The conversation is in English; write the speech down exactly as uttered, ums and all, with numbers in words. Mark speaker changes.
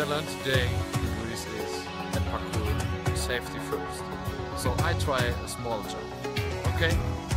Speaker 1: I learned today in Greece is at parkour, safety first. So I try a small jump. Okay?